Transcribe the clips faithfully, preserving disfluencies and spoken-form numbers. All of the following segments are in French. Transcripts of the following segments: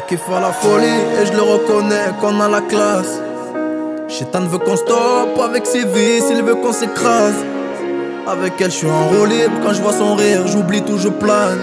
kiffe à la folie et je le reconnais qu'on a la classe. Chétan veut qu'on stoppe avec ses vices, il veut qu'on s'écrase. Avec elle je suis en roue libre, quand je vois son rire j'oublie tout, je plane.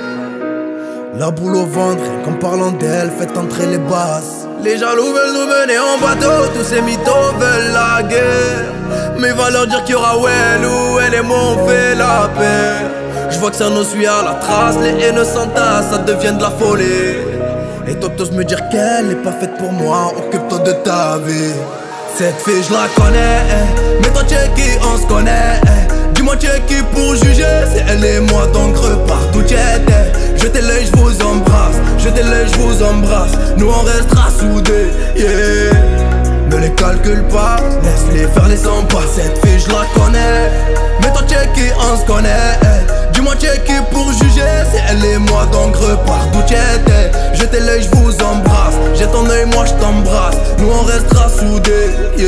La boule au ventre, rien qu'en parlant d'elle, faites entrer les basses. Les jaloux veulent nous mener en bateau, tous ces mythos veulent la guerre. Mais va leur dire qu'il y aura elle ou elle et moi on fait la paix. Je vois que ça nous suit à la trace, les haineux s'entassent, ça devient de la folie. Et toi t'oses me dire qu'elle est pas faite pour moi, occupe-toi de ta vie. Cette fille je la connais, mais toi tu es qui, on se connaît. Dis-moi tu es qui pour juger, c'est elle et moi donc repars d'où tu étais. Jetez l'œil, je vous embrasse, jetez l'œil, je vous embrasse. Nous on restera soudés, yeah. Ne les calcule pas, laisse-les faire les cent pas. Cette fille je la connais, mais toi tu es qui, on se connaît. Dis-moi tu es qui pour juger, c'est elle et moi donc repars d'où tu étais. Jetez l'œil, je vous embrasse, j'ai ton œil, moi je t'embrasse. Nous on restera soudés,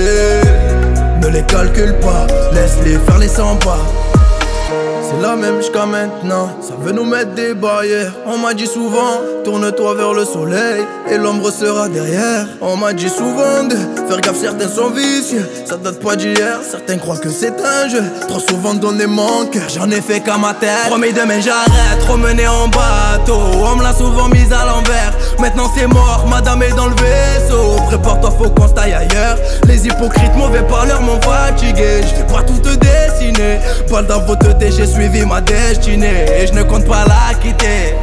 yeah. Ne les calcule pas, laisse-les faire les cent pas. C'est la même jusqu'à maintenant, ça veut nous mettre des barrières. On m'a dit souvent, tourne-toi vers le soleil et l'ombre sera derrière. On m'a dit souvent de faire gaffe, certains sont vicieux. Ça date pas d'hier, certains croient que c'est un jeu. Trop souvent donné mon cœur, j'en ai fait qu'à ma tête. Promis demain j'arrête, trop mené en bateau. On me l'a souvent mise à l'envers, maintenant c'est mort, madame est dans le vaisseau. Prépare-toi, faut qu'on se taille ailleurs. Les hypocrites mauvais parleurs m'ont fatigué. Je vais pas tout te dessiner, balle dans votre tête, j'ai suivi ma destinée et je ne compte pas la quitter,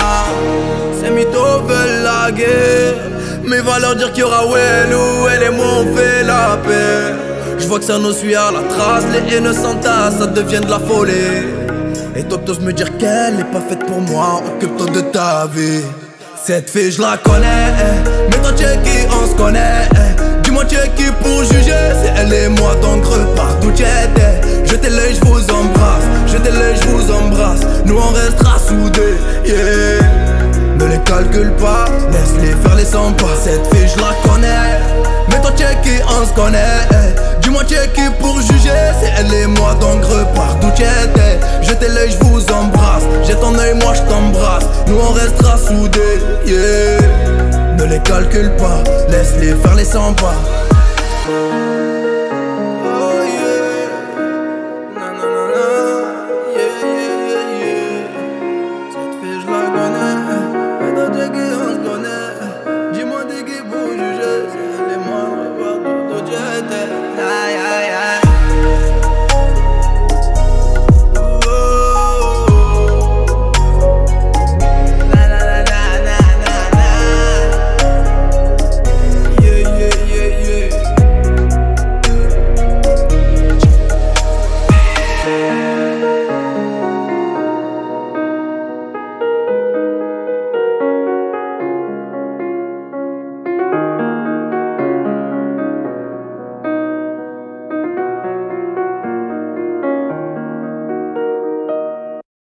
non. Ces mythos veulent la guerre, mais va leur dire qu'il y aura elle ou elle et moi on fait la paix. Je vois que ça nous suit à la trace, les haineux s'entassent, ça devient de la folie. Et toi t'oses me dire qu'elle est pas faite pour moi, occupe-toi de ta vie. Cette fille je la connais, mais toi tu es qui, on se connaît. Dis-moi tu es qui pour juger, c'est elle et moi donc repars d'où tu étais. Jetez l'œil, je vous embrasse, jetez l'œil, je vous embrasse. Nous on restera soudés, yeah. Ne les calcule pas, laisse-les faire les cent pas. Cette fille je la connais, mais toi tu es qui, on se connaît. Dis-moi tu es qui pour juger, c'est elle et moi donc repars d'où tu étais. Jetez l'œil, je vous embrasse, j'ai ton œil, moi je t'embrasse. Nous on restera soudés, yeah. Ne les calcule pas, laisse-les faire les cent pas.